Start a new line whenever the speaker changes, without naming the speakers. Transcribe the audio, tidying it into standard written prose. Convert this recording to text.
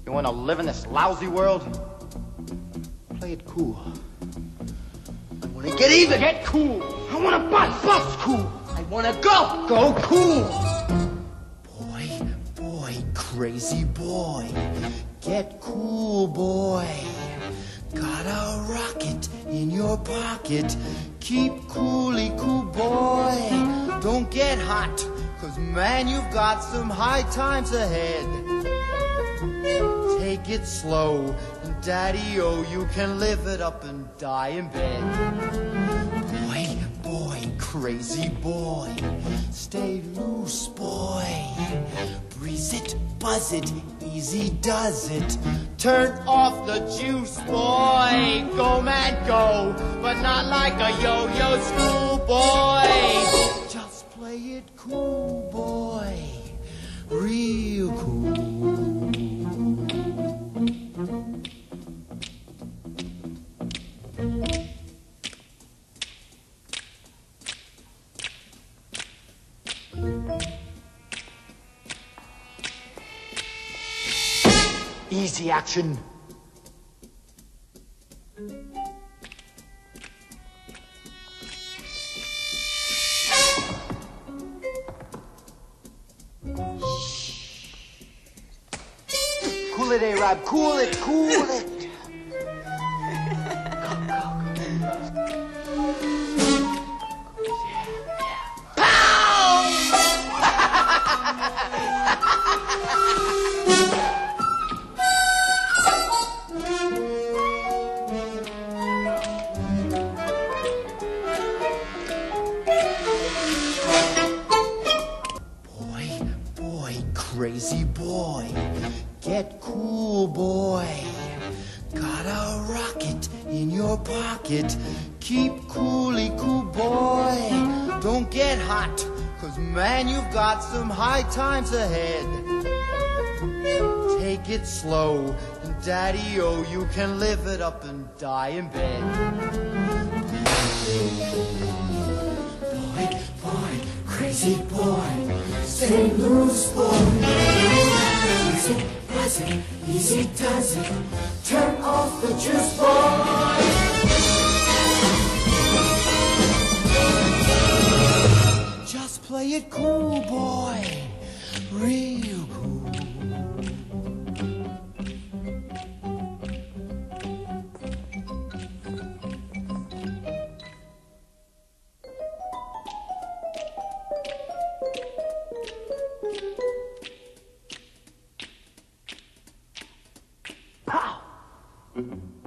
You wanna live in this lousy world? Play it cool. I wanna get even. Get cool. I wanna bust cool. I wanna go cool.
Boy, crazy boy. Get cool, boy. Got a rocket in your pocket. Keep coolly cool, boy. Don't get hot, 'cause man, you've got some high times ahead. Take it slow, and daddy-o, you can live it up and die in bed. Boy, crazy boy. Stay loose, boy. Breeze it, buzz it, easy does it. Turn off the juice, boy. Go, man, go, but not like a yo-yo schoolboy. Just play it cool, boy. Real cool.
Easy action. Cool it, A-Rab. Cool it.
Boy, crazy boy. Get cool, boy. Got a rocket in your pocket. Keep coolly cool, boy. Don't get hot, 'cause man, you've got some high times ahead. Take it slow, and daddy-o, you can live it up and die in bed. Boy, crazy boy. Stay loose, boy. Easy, buzz it, easy does it. Turn off the juice, boy. Just play it cool, boy. Real cool.
Pow!